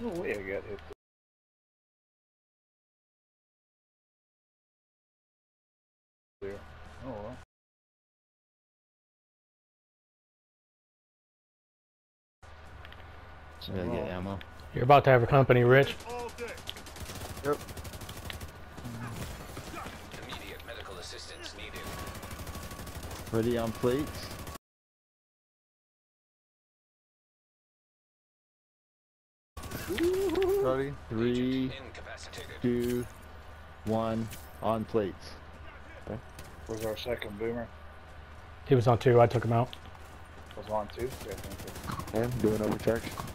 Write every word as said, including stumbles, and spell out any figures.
No way I got hit. There. Oh well. I gotta get ammo. You're about to have a company, Rich. Yep. Immediate medical assistance needed. Ready on plates. Ready? Three, two, one, on plates. Okay. Where's our second boomer? He was on two. I took him out. Was on two? Yeah, thank you. Okay, doing overcharge.